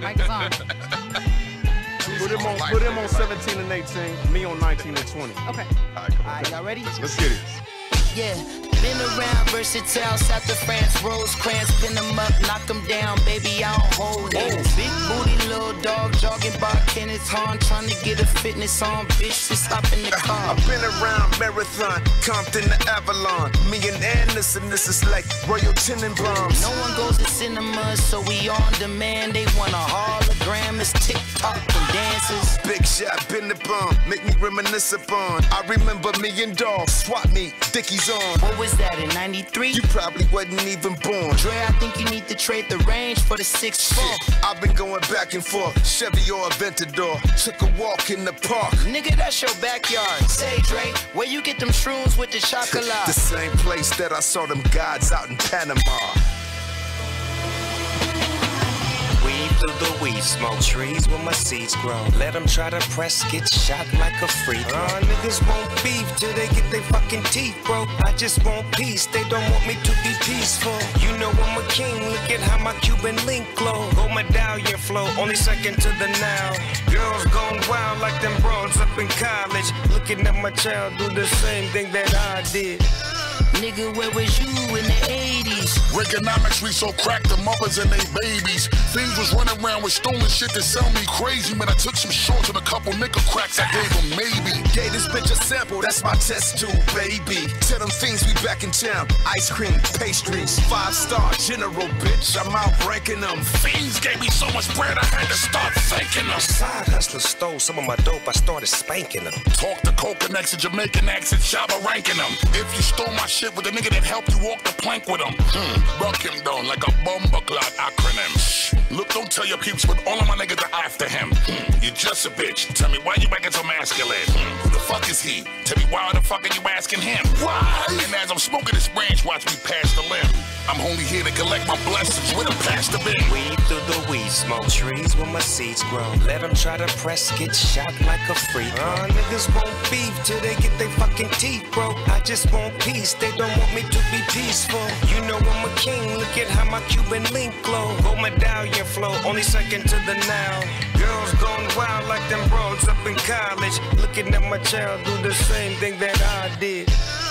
Mic is on. Put him on 17 and 18, me on 19 and 20. Okay. Alright, y'all ready? Let's get it. Yeah, been around, versatile, south of France, Rosecrans, pin them up, knock them down, baby, I don't hold hands. Big booty, little dog, jogging by Kenneth Hahn, trying to get a fitness on, bitch, just stop in the car. I've been around Marathon, Compton to Avalon, me and Anderson, this is like Royal Tenenbaums. No one goes to cinemas, so we on demand, they want a hologram, it's TikTok and dances. Big shot, been the bomb, make me reminisce upon. I remember me and Dog, swap meet, Dickies on. What was that, in 93? You probably wasn't even born. Dre, I think you need to trade the range for the 6'4". I've been going back and forth, Chevy or Aventador. Took a walk in the park. Nigga, that's your backyard. Say, Dre, where you get them shrooms with the chocolate? The same place that I saw them gods out in Panama. Weed through the weed, smoke trees where my seeds grow. Let them try to press, get shot like a freak. Niggas won't beef till they get their fucking teeth broke. I just want peace, they don't want me to be peaceful. You know I'm a king, look at how my Cuban link glow. Gold medallion flow, only second to the now. Girls gone wild like them broads up in college. Looking at my child do the same thing that I did. Nigga, where was you in the 80s? Reaganomics, we so cracked the mothers and they babies. Things was running around with stolen shit that sound me crazy. Man, I took some shorts and a couple nickel cracks, I gave them maybe. Gave this bitch a sample, that's my test tube, baby. Tell them things, we back in town. Ice cream, pastries, 5-star general, bitch. I'm out ranking them. Fiends gave me so much bread, I had to start thanking them. Side hustler stole some of my dope, I started spanking them. Talk to Coconuts and Jamaican accent, Shabba ranking them. If you stole my shit with the nigga that helped you walk the plank with him, buck him down like a bumper clock acronym. Look, don't tell your peeps, but all of my niggas are after him. You're just a bitch. Tell me why you acting so masculine. Who the fuck is he? Tell me why the fuck are you asking him? Why? And as I'm smoking this branch, watch me pass the limb. I'm only here to collect my blessings with a pass the bin. Weed through the weed, smoke trees where my seeds grow. Let them try to press, get shot like a freak. Niggas won't beef till they get their fucking teeth broke. I just want peace, they don't want me to be peaceful. You know I'm a king, look at how my Cuban link glow. Gold medallion flow, only second to the now. Girls gone wild like them broads up in college. Looking at my child do the same thing that I did.